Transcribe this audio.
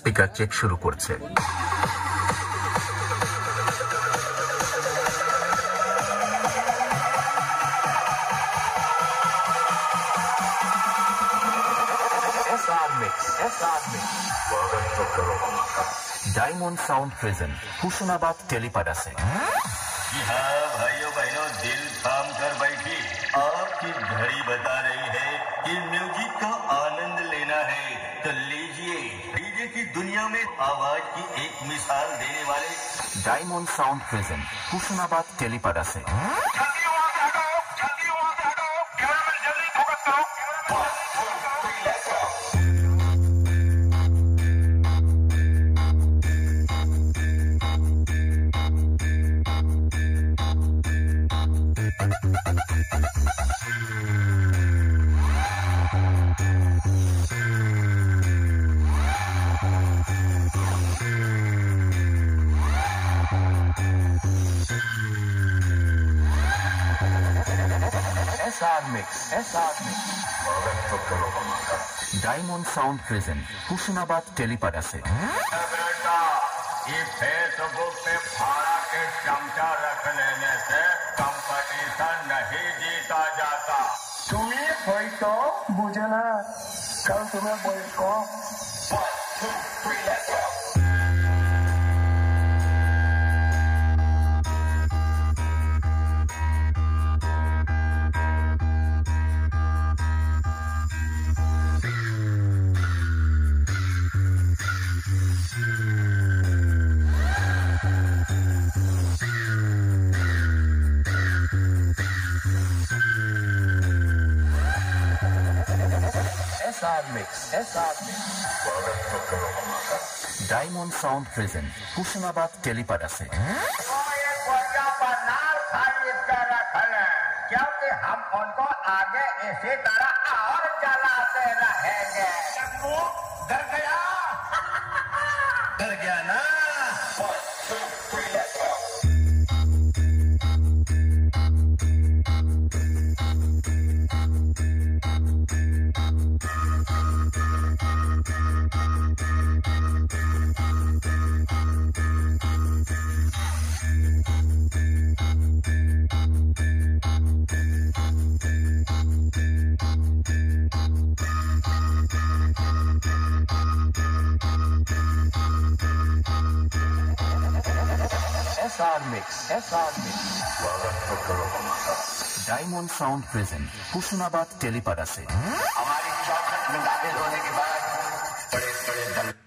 Speaker check শুরু করছে। Diamond sound present Husnabad Telipara से। जी हाँ भाइयों बहनों, दिल थाम कर बैठिए। आपकी घड़ी बता रही है कि म्यूजिक का आनंद लेना है, तो लीजिए डीजे की दुनिया में आवाज की एक मिसाल देने वाले diamond sound present Husnabad Telipara से। Diamond sound present Husnabad Telipara से। ये फेसबुक पे भाड़ा के चमचा रख लेने से कंपटीशन नहीं जीता जाता। तुम्हें कोई तो मुझे ना कल तुम्हें बोल को diamond sound present Husnabad Telipara से। क्योंकि हम उनको आगे इसी तरह और जलाते रहेंगे। डर गया ना। Diamond sound present Husnabad Telipara से। हमारी चौखट में दाखिल होने के बाद बड़े बड़े दल